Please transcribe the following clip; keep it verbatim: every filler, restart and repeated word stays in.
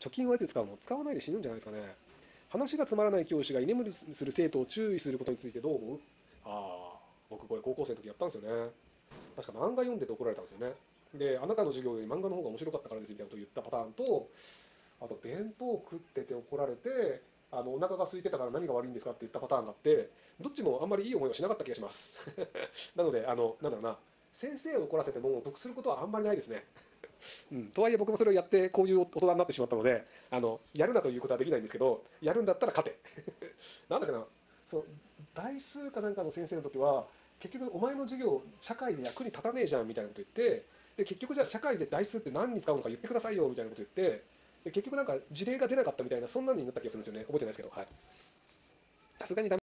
貯金はいつ使うの？使わないで死ぬんじゃないですかね。話がつまらない教師が居眠りする生徒を注意することについてどう思う？ああ、僕これ高校生の時やったんですよね。確か漫画読んでて怒られたんですよね。で、あなたの授業より漫画の方が面白かったからですみたいなことを言ったパターンと、あと弁当食ってて怒られて、あのお腹が空いてたから何が悪いんですかって言ったパターンがあって、どっちもあんまりいい思いをしなかった気がします。なので、あの、なんだろうな、先生を怒らせても得することはあんまりないですね。うん、とはいえ僕もそれをやってこういう大人になってしまったので、あのやるなということはできないんですけど、やるんだったら勝て。なんだっけな、そう、代数かなんかの先生の時は、結局お前の授業社会で役に立たねえじゃんみたいなこと言って、で結局じゃあ社会で代数って何に使うのか言ってくださいよみたいなこと言って、で結局なんか事例が出なかったみたいな、そんなになった気がするんですよね。覚えてないですけど、はい。さすがにダメ